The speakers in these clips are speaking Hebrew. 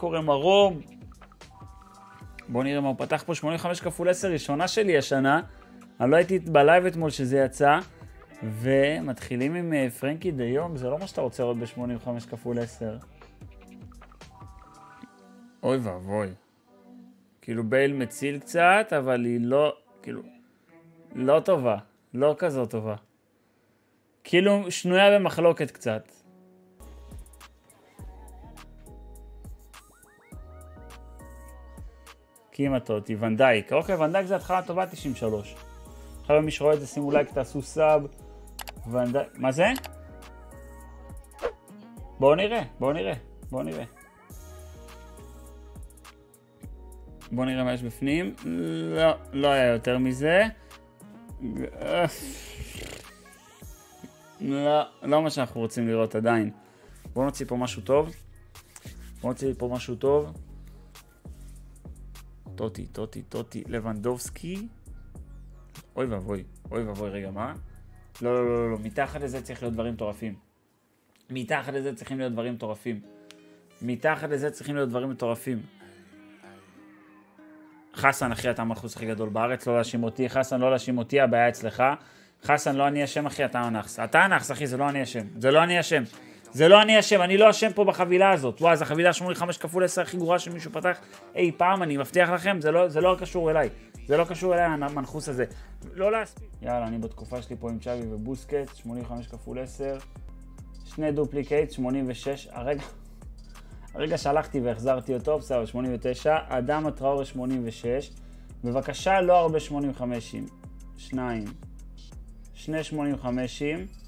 קורה מרום? בואו נראה מה הוא פתח פה. 85 כפול 10 ראשונה שלי השנה. אני לא הייתי בלייב אתמול שזה יצא. ומתחילים עם פרנקי דיונג. זה לא מה שאתה רוצה לראות ב-85 כפול 10. אוי ואבוי. כאילו בייל מציל קצת, אבל היא לא, כאילו, לא טובה. לא כזו טובה. כאילו שנויה במחלוקת קצת. כמעט אותי, ונדייק. אוקיי, ונדייק זה התחלה טובה 93. עכשיו מי שרואה את זה, שימו לייק, תעשו סאב. ונדייק, מה זה? בואו נראה. בואו נראה מה יש בפנים. לא היה יותר מזה. לא מה שאנחנו רוצים לראות עדיין. בואו נוציא פה משהו טוב. טוטי, לבנדובסקי. אוי ואבוי, רגע, מה? לא, מתחת לזה צריך להיות דברים מטורפים. מתחת לזה צריכים להיות דברים מטורפים. חסן, אחי, אתה המלכוס הכי גדול בארץ, לא להאשים אותי. חסן, לא להאשים אותי, הבעיה אצלך. חסן, לא אני אשם, אחי, אתה הנכס. אתה הנכס, אחי, זה לא אני אשם. אני לא אשם פה בחבילה הזאת. וואי, זו חבילה 85 כפול 10 הכי גרועה שמישהו פתח אי פעם, אני מבטיח לכם, זה לא קשור אליי. המנחוס הזה. לא להספיק. יאללה, אני בתקופה שלי פה עם צ'אבי ובוסקט, 85 כפול 10. שני דופליקייט, 86. הרגע שלחתי והחזרתי אותו, בסדר, 89. אדם הטראורי 86. בבקשה, לא הרבה 85. שני 85.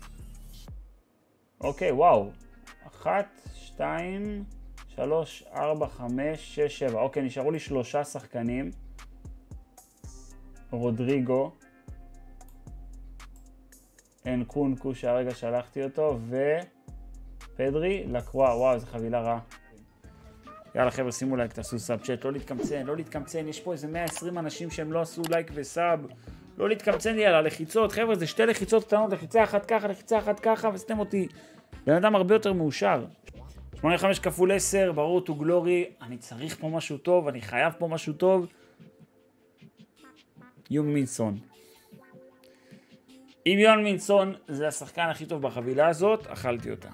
אוקיי, וואו. 1, 2, 3, 4, 5, 6, 7. אוקיי, נשארו לי 3 שחקנים. רודריגו. אנקונקו שהרגע שלחתי אותו. ופדרי לקרוע. וואו, זו חבילה רעה. יאללה חבר'ה, שימו לייק, תעשו סאב צ'אט. לא להתקמצן. יש פה איזה 120 אנשים שהם לא עשו לייק וסאב. לא להתקמצן לי על הלחיצות. חבר'ה, זה 2 לחיצות קטנות. לחיצה אחת ככה, וסתם אותי. בן אדם הרבה יותר מאושר. 85 כפול 10, ברור טו גלורי. אני צריך פה משהו טוב, אני חייב פה משהו טוב. יונג מינסון. אם יונג מינסון זה השחקן הכי טוב בחבילה הזאת, אכלתי אותה.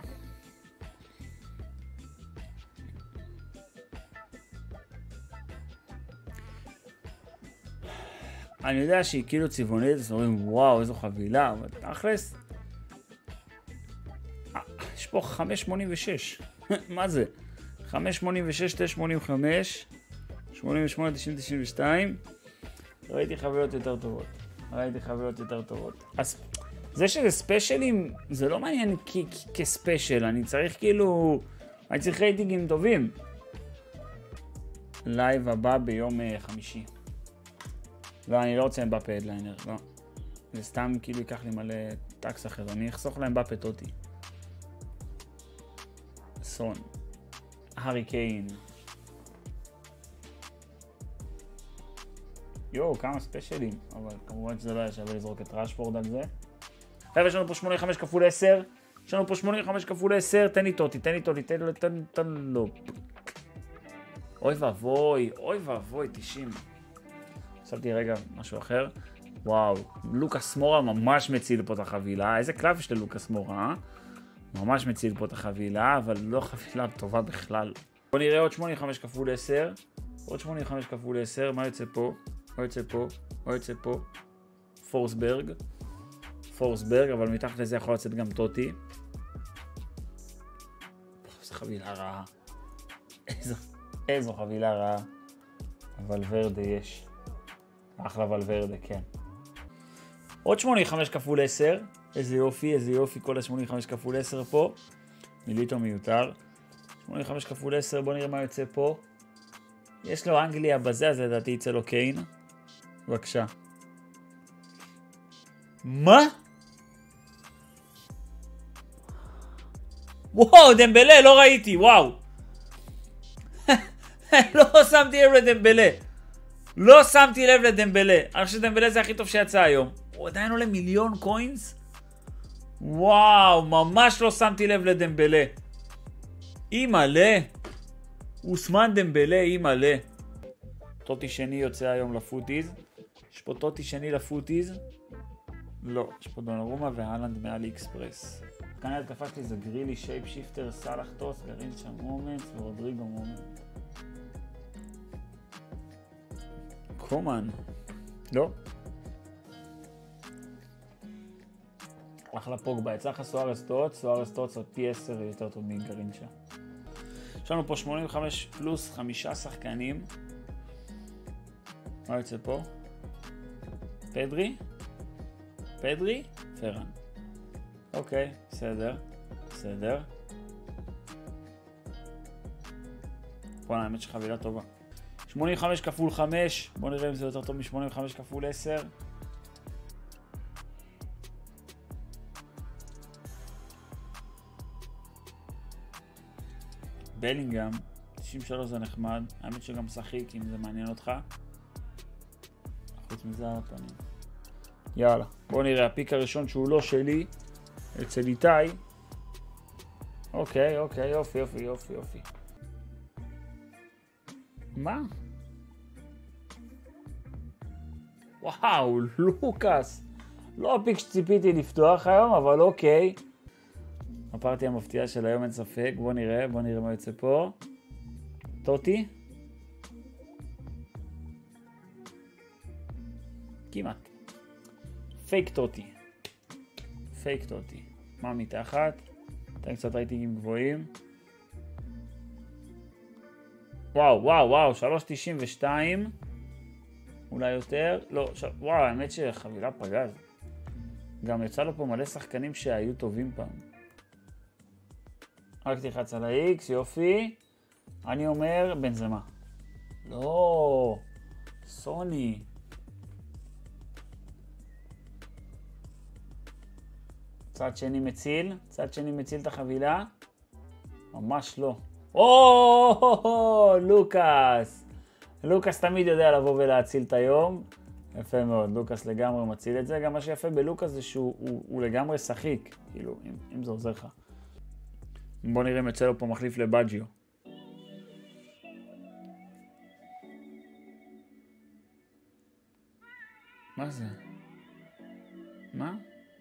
אני יודע שהיא כאילו צבעונית, אז אומרים וואו איזו חבילה, אבל תכלס יש פה 586. מה זה? 586, 985, 88, 90, 92. ראיתי חבילות יותר טובות. אז זה שזה ספיישלים, זה לא מעניין כספיישל, אני צריך רייטינגים טובים. לייב הבא ביום חמישי. לא, אני לא רוצה אמבפה הדליינר, לא. זה סתם כאילו ייקח לי מלא טקס אחר, אני אחסוך להם אמבפה טוטי. סון. הארי קיין. יואו, כמה ספיישלים, אבל כמובן שזה לא היה שווה לזרוק את ראשפורד על זה. חבר'ה, יש לנו פה 85 כפול 10. תן לי טוטי. אוי ואבוי, 90. חשבתי רגע משהו אחר. וואו, לוקאס מורה ממש מציל פה את החבילה. איזה קלף יש ללוקאס מורה, ממש מציל פה את החבילה, אבל לא חבילה טובה בכלל. בוא נראה עוד 85 כפול 10. מה יוצא פה? פורסברג, אבל מתחת לזה יכול לצאת גם טוטי. זו חבילה רעה. איזו חבילה רעה. אבל ורדה יש. אחלה ולוורדה, כן. עוד 85 כפול 10. איזה יופי, כל ה-85 כפול 10 פה. מיליטו מיותר. 85 כפול 10, בוא נראה מה יוצא פה. יש לו אנגליה בזה, אז לדעתי יצא לו קיין. בבקשה. מה? וואו, דמבלה, לא ראיתי, וואו. לא שמתי לב לדמבלה. אני חושב שדמבלה זה הכי טוב שיצא היום. הוא עדיין עולה 1,000,000 קוינס? וואו, ממש לא שמתי לב לדמבלה. אימאלה. אוסמן דמבלה עם מלא. טוטי שני יוצא היום לפוטיז. יש פה טוטי שני לפוטיז. לא, יש פה דונרומה והלנד מאלי אקספרס. כאן ההתקפה שלי זה גרילי, שייפ שיפטר, סלח טוס, גרין שם מומנט ורודריגו מומנט. קומן. לא. אחלה פוגבה, יצא לך סוארס טוץ על פי 10 יותר טוב מגרינצ'ה. יש לנו פה 85 פלוס 5 שחקנים. מה יוצא פה? פדרי? פדרי? פרן. אוקיי, בסדר. בסדר. בוא'נה, האמת שחבילה טובה. 85 כפול 5. בואו נראה אם זה יותר טוב מ-85 כפול 10. בלינגהם, 93 זה נחמד, האמת שגם שחיק אם זה מעניין אותך. חוץ מזה על הפנים. יאללה, בוא נראה, הפיק הראשון שהוא לא שלי, אצל איתי. אוקיי, יופי. מה? וואו, לוקאס. לא הפיק שציפיתי לפתוח היום, אבל אוקיי. הפרטי המפתיעה של היום אין ספק, בוא נראה מה יוצא פה. טוטי? כמעט. פייק טוטי. מה מתחת? תן קצת רייטינגים גבוהים. וואו, 3.92. אולי יותר. לא, וואו, האמת שחבילה פגז. גם יצא לו פה מלא שחקנים שהיו טובים פעם. רק תלחץ על ה-X, יופי. אני אומר בנזמה. לא, סוני. צד שני מציל את החבילה? ממש לא. לוקאס. לוקאס תמיד יודע לבוא ולהציל את היום. יפה מאוד, לוקאס לגמרי מציל את זה. גם מה שיפה בלוקאס זה שהוא לגמרי שחיק, כאילו, אם זה עוזר לך. בוא נראה אם יצא לו פה מחליף לבאג'יו. מה זה? מה?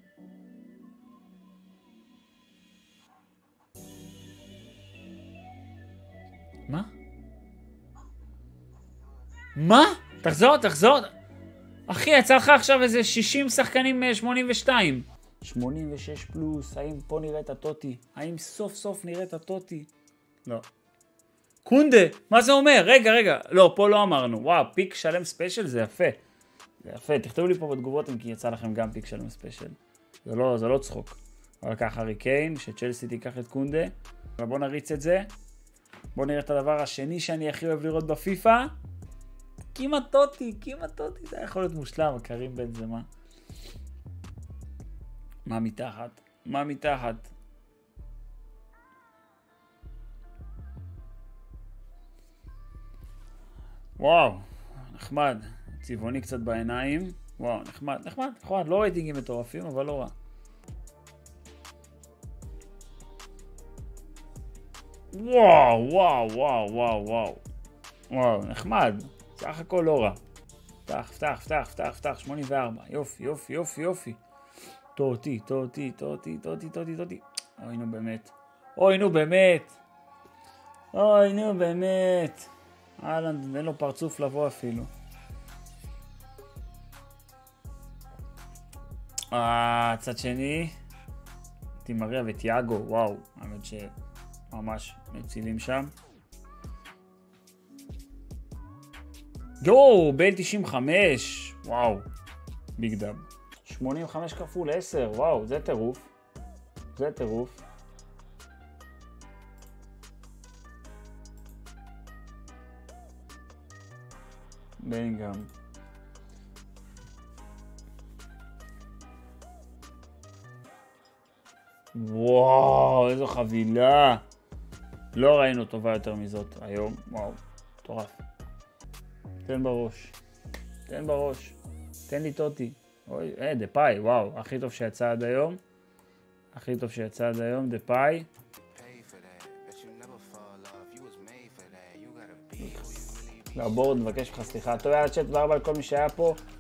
מה? תחזור. אחי, יצא לך עכשיו איזה 60 שחקנים 82. 86 פלוס, האם פה נראה את הטוטי? האם סוף סוף נראה את הטוטי? לא. קונדה, מה זה אומר? רגע. לא, פה לא אמרנו. וואו, פיק שלם ספיישל זה יפה. זה יפה, תכתבו לי פה בתגובות אם כי יצא לכם גם פיק שלם ספיישל. זה לא צחוק. אבל ככה הריקיין, שצ'לסי תיקח את קונדה. ובוא נריץ את זה. בוא נראה את הדבר השני שאני הכי אוהב לראות בפיפה. כמעט טוטי, זה יכול להיות מושלם, קרים בנזמה. מה מתחת? וואו, נחמד. צבעוני קצת בעיניים. וואו, נחמד. לא רייטינגים מטורפים, אבל לא רע. וואו, נחמד. סך הכל לא רע. פתח, 84. יופי. טוטי. אוי נו באמת. אהלן, אין לו פרצוף לבוא אפילו. צד שני. תימריה וטיאגו, וואו. האמת שממש מצילים שם. בייל 95. וואו. ביג דאב. 85 כפול 10. וואו, זה טירוף. בלינגהם. וואו, איזו חבילה. לא ראינו טובה יותר מזאת היום. וואו, מטורף. תן בראש. תן לי טוטי. אוי, דפאי, וואו, הכי טוב שיצא עד היום. דפאי. לא, בורד, מבקש ממך סליחה. טוב, יאללה צ'אט, תודה רבה לכל מי שהיה פה.